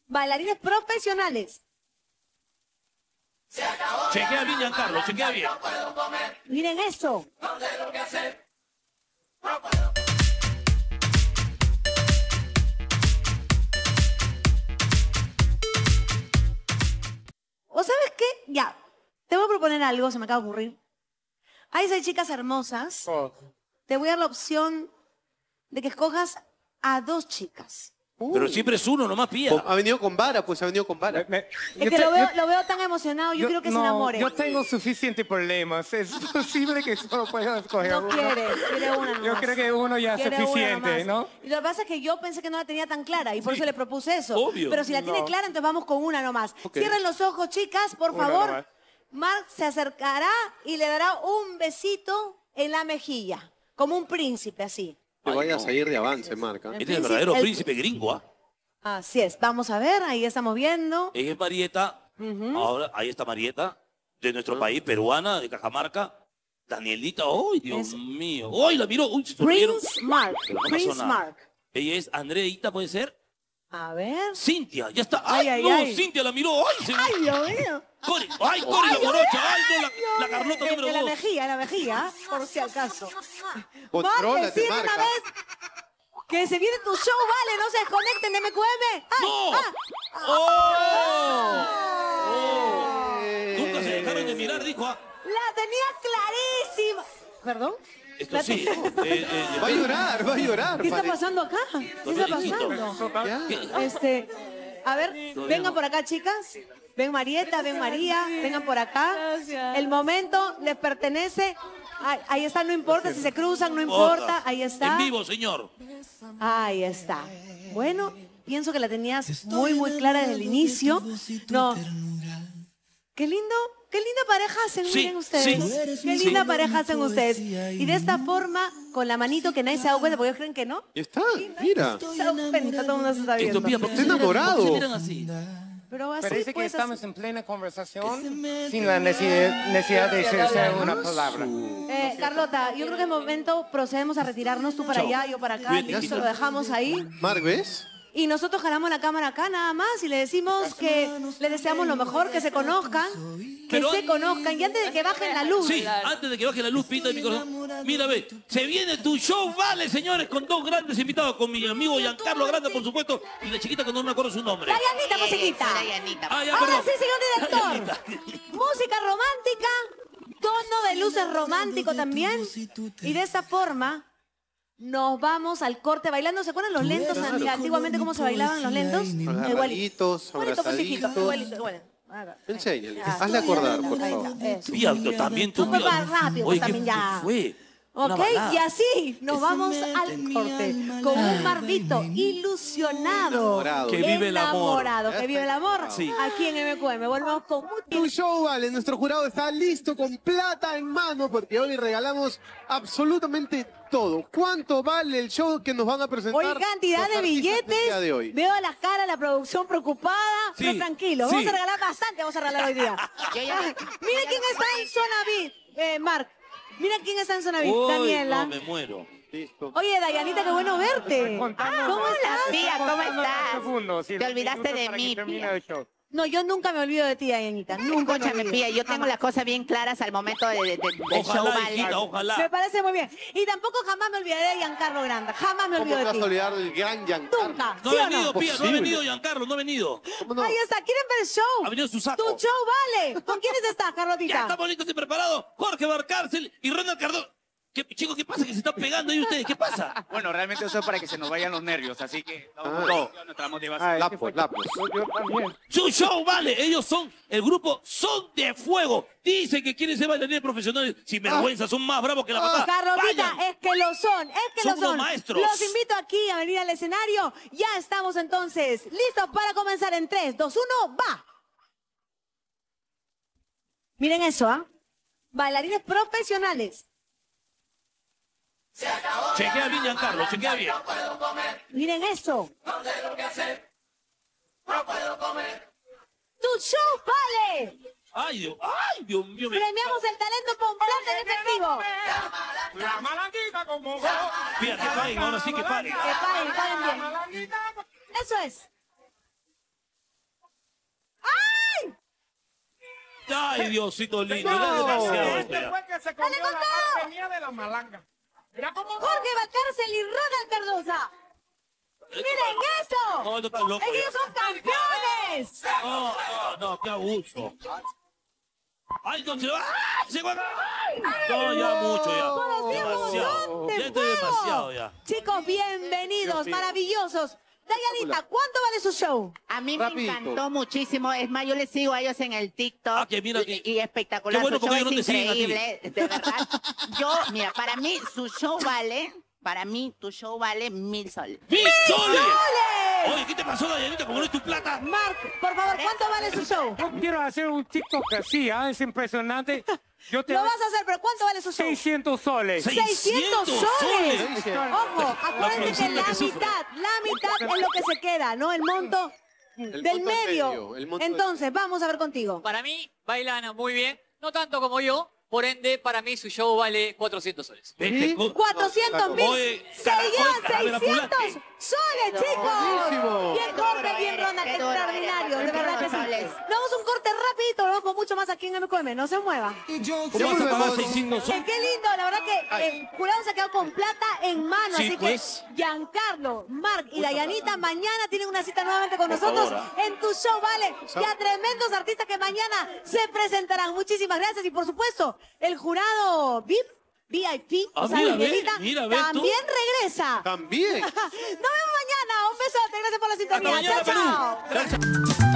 bailarines profesionales. Chequea bien, Giancarlo, chequea bien. Miren eso. ¿O sabes qué? Ya, te voy a proponer algo, se me acaba de ocurrir. Hay 6 chicas hermosas. Te voy a dar la opción de que escojas a 2 chicas. Pero siempre es uno, nomás pilla. Ha venido con vara, pues ha venido con vara. Es que lo veo tan emocionado, yo quiero que se enamore. Yo tengo suficientes problemas. Es posible que solo pueda escoger No uno. quiere una nomás. Yo creo que uno ya es Quiere una suficiente, nomás. ¿no? Y lo que pasa es que yo pensé que no la tenía tan clara y por eso le propuse eso. Obvio. Pero si la tiene clara, entonces vamos con una nomás. Ok. Cierren los ojos, chicas, por Una favor. nomás. Marc se acercará y le dará un besito en la mejilla, como un príncipe, así. Te Ay, vayas no. a ir de avance, Marca. Este es el verdadero príncipe gringo, ¿ah? Así es. Vamos a ver, ahí estamos viendo. Ella es Marieta. Ahora, ahí está Marieta, de nuestro país, peruana, de Cajamarca. Danielita, ¡ay, Dios mío! ¡Ay, la miró! ¡Uy, se sonrieron! Prince Mark. Pero no pasó Prince nada. Mark. Ella es Andreita, ¿puede ser? A ver. Cintia, ya está. Ay, ¡Ay, ay, no! ay. Cintia la miró. ¡Ay, se... ¡Ay, Dios mío! Cori, ¡ay, Cori la morocha! ¡Ay, no, la Carlota En número 2! en la mejilla, por si acaso. Contrólate, decir una Marca. vez que se viene tu show, vale, no se desconecten de MQM. ¡Ay! ¡No! ¡Ah! ¡Oh! Nunca se dejaron de mirar, dijo. ¿Ah? La tenía clarísima. ¿Perdón? Esto sí. Va a llorar, va a llorar. ¿Qué está parece. pasando acá? ¿Qué está Hijito. pasando? Ya. A ver, vengan por acá, chicas. Ven Marieta, ven María, vengan por acá. El momento les pertenece. Ahí está, no importa si se cruzan, no importa. Ahí está. En vivo, señor. Ahí está. Bueno, pienso que la tenías muy, muy clara desde el inicio. No. Qué linda pareja hacen, Sí, miren ustedes. sí, Qué linda pareja hacen ustedes. Y de esta forma, con la manito que nadie se da cuenta, porque ellos creen que no. Ya está, mira. Se da cuenta, todo el mundo se está viendo. Esto, pilla, ¿por qué Está se miran- enamorado. ¿por qué se miran así? Pero así Parece que pues, estamos así. en plena conversación sin la necesidad de hacer una palabra. Carlota, yo creo que es momento, procedemos a retirarnos, tú para allá, yo para acá, Bien, listo, hijito. lo dejamos ahí. Marc, ¿ves? Y nosotros jalamos la cámara acá nada más y le decimos que les deseamos lo mejor, que se conozcan, Pero- y antes de que bajen la luz. Sí, antes de que baje la luz, pinta de mi corazón. Mira, ve, se viene tu show, vale, señores, con 2 grandes invitados, con mi amigo Giancarlo Grande, por supuesto, y la chiquita que no me acuerdo su nombre. Dayanita, musiquita. Ah, ya, Ahora perdón. sí, señor director. Dayanita. Música romántica, tono de luces romántico también. Y de esa forma nos vamos al corte bailando. ¿Se acuerdan los lentos antiguamente cómo se bailaban los lentos? Agarraditos, Igualito, pues, hijito, abrazaditos. igualito. Haga. Enséñale. Ya, Hazle acordar, ahí por está, favor. eso. Pía, también tú, Un poco pía. más rápido, Oye, también ¿qué ya. fue? Una Ok, balada. y así nos vamos al corte con un Marvito ilusionado. Enamorado. Que vive el amor. Enamorado, que vive el amor. Sí. Aquí en MQM. Volvemos con Tu show, vale. Nuestro jurado está listo con plata en mano porque hoy regalamos absolutamente todo. ¿Cuánto vale el show que nos van a presentar? Hoy cantidad los de artistas billetes. del día de hoy? Veo a las caras, la producción preocupada. Sí, Pero tranquilo, sí. vamos a regalar bastante, vamos a regalar hoy día. Mira quién está en zona VIP, Marc. Mira quién está en zona VIP, Uy, Daniela. no, me muero. Listo. Oye, Dayanita, qué bueno verte. ¿Cómo estás? Tía, ¿cómo estás? Te Te olvidaste de mí, Pía. No, yo nunca me olvido de ti, Dayanita. Nunca me Escúchame, olvido. Pía, yo tengo las cosas bien claras al momento del show, Ojalá, ¿vale? hijita, Me ojalá. parece muy bien. Y tampoco jamás me olvidaré de Giancarlo Granda. Jamás me ¿Cómo olvido te de vas ti. a olvidar del gran Giancarlo? Nunca. No ¿Sí ha o venido, no? Pía, no ha Posible. venido, Giancarlo, no ha venido. ¿Cómo no? Ahí está. ¿Quieren ver el show? Ha venido su saco. Tu show vale. ¿Con quiénes estás, Ya Carlotita? estamos listos y preparados. Jorge Barcárcel y Ronald Cardón. Chicos, ¿qué pasa? Que se están pegando ahí ustedes. ¿Qué pasa? Bueno, realmente eso es para que se nos vayan los nervios, así que vamos Ah. con nuestra motivación. Lapos. Yo también. Su show, vale. Ellos son el grupo Son de Fuego. Dicen que quieren ser bailarines profesionales. Sin vergüenza, son más bravos que la patada. Carlotita, Vayan. es que lo son, es que Son lo son. unos maestros. Los invito aquí a venir al escenario. Ya estamos entonces listos para comenzar en 3, 2, 1, ¡va! Miren eso, ¿ah? Bailarines profesionales. Chequea bien, Giancarlo, chequea bien. Miren eso. Tu show vale. Ay, Dios mío. Premiamos el talento con plata en efectivo. La malanguita como vos. Fíjate, que paguen, ahora sí que paguen. Que paguen bien. Eso es. Ay, Diosito lindo. No. Ya demasiado. Este ya. fue que se comió la parte mía de la malanga. Mira cómo Jorge Valcárcel y Ronald Cardosa. ¡Miren eso! No, no estás loco. ¡Ellos son campeones! No, qué abuso. Ay, no, se va. Se va. No, ya mucho, ya. ¡Conocemos Demasiado. dónde Ya esto es demasiado, ya. Chicos, bienvenidos, maravillosos. Dayanita, ¿cuánto vale su show? A mí Rapidito. me encantó muchísimo. Es más, yo les sigo a ellos en el TikTok. Ah, que mira que- y espectacular. qué bueno, su show porque yo es no te siguen a ti. increíble, de verdad. Mira, para mí su show vale, para mí tu show vale 1000 soles. ¡Mil soles! ¡Soles! Oye, ¿qué te pasó, Dayanita? Como no es tu plata. Mark, por favor, ¿cuánto vale su show? Yo quiero hacer un TikTok así, es impresionante. Yo te Lo vas a hacer, pero ¿cuánto vale su show? 600 soles. 600 soles. Ojo, acuérdense que producción la que sufre. la mitad es lo que se queda, ¿no? El monto del monto medio. el monto Entonces, vamos a ver contigo. Para mí, bailan muy bien, no tanto como yo, por ende, para mí su show vale 400 soles. Vete, 400.000. Oye, Seguían Caramela 600 Pulante. soles, chicos. Buenísimo. Bien Jorge, bien Ronald, Qué duro extraordinario. eres, De verdad que sí. soles. Nos vamos a un corte rapidito, luego con mucho más aquí en MQM. No se mueva. ¿Cómo vas a pagar 600 soles? Qué lindo, la verdad que el jurado se ha quedado con plata en mano. Sí, así pues. que Giancarlo, Mark y Dayanita mañana tienen una cita nuevamente con nosotros en tu show, ¿vale? Y a tremendos artistas que mañana se presentarán. Muchísimas gracias. Y por supuesto, el jurado VIP, Ah, o sea, mira, ve, Miguelita, mira, ve tú. también regresa. También. Nos vemos mañana. Un besote. Gracias por la sintonía. Hasta mañana, Chao, chao. Perú. Gracias.